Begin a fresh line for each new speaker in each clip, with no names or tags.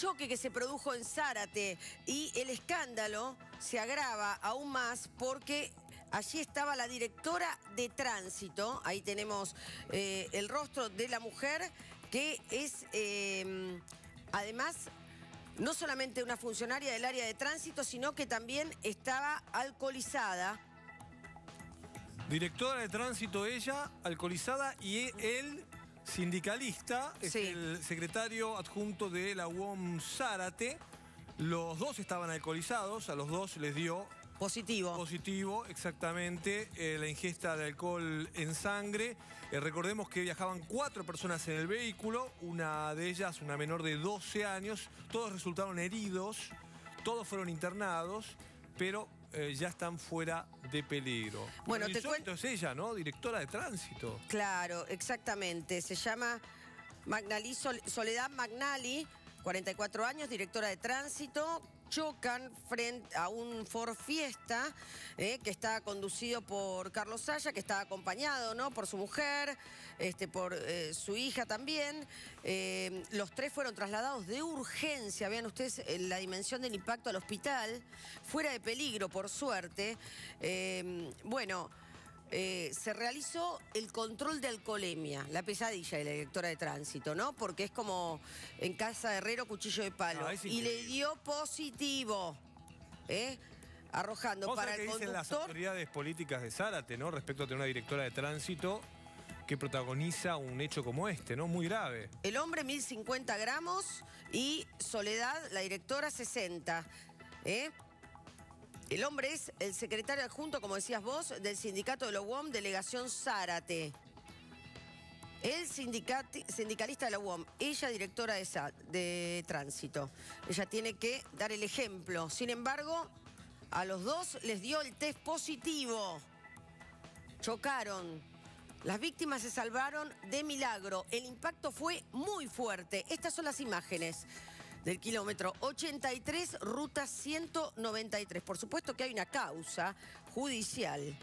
choque que se produjo en Zárate y el escándalo se agrava aún más porque allí estaba la directora de tránsito. Ahí tenemos el rostro de la mujer que es además no solamente una funcionaria del área de tránsito, sino que también estaba alcoholizada.
Directora de tránsito ella, alcoholizada, y él, sindicalista, es el secretario adjunto de la UOM Zárate. Los dos estaban alcoholizados, a los dos les dio...
Positivo.
Positivo, exactamente, la ingesta de alcohol en sangre. Recordemos que viajaban 4 personas en el vehículo, una de ellas, una menor de 12 años. Todos resultaron heridos, todos fueron internados, pero ya están fuera de peligro.
Bueno, te cuento.
Es ella, ¿no? Directora de tránsito.
Claro, exactamente. Se llama Soledad Magnali, 44 años, directora de tránsito. Chocan frente a un Ford Fiesta que está conducido por Carlos Saya, que está acompañado, ¿no?, por su mujer, por su hija también. Los 3 fueron trasladados de urgencia. Vean ustedes la dimensión del impacto al hospital, fuera de peligro, por suerte. Se realizó el control de alcoholemia, la pesadilla de la directora de tránsito, ¿no? Porque es como en casa de herrero, cuchillo de palo. Y le dio positivo, arrojando para el conductor...
Dicen las autoridades políticas de Zárate, ¿no?, respecto a tener una directora de tránsito que protagoniza un hecho como este, ¿no? Muy grave.
El hombre, 1050 gramos, y Soledad, la directora, 60. El hombre es el secretario adjunto, como decías vos, del sindicato de la UOM, delegación Zárate. El sindicalista de la UOM, ella directora de tránsito. Ella tiene que dar el ejemplo. Sin embargo, a los dos les dio el test positivo. Chocaron. Las víctimas se salvaron de milagro. El impacto fue muy fuerte. Estas son las imágenes del kilómetro 83, ruta 193. Por supuesto que hay una causa judicial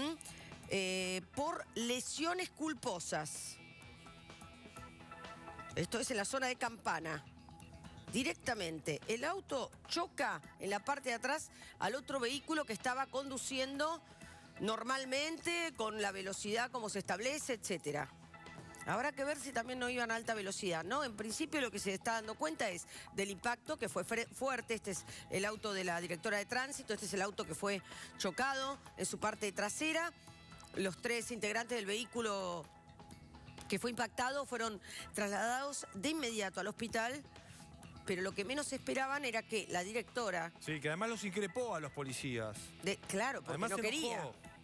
por lesiones culposas. Esto es en la zona de Campana. Directamente, el auto choca en la parte de atrás al otro vehículo que estaba conduciendo normalmente, con la velocidad como se establece, etcétera. Habrá que ver si también no iban a alta velocidad, ¿no? En principio lo que se está dando cuenta es del impacto, que fue fuerte. Este es el auto de la directora de tránsito, este es el auto que fue chocado en su parte trasera. Los 3 integrantes del vehículo que fue impactado fueron trasladados de inmediato al hospital, pero lo que menos esperaban era que la directora...
Sí, que además los increpó a los policías.
Claro, porque además no quería.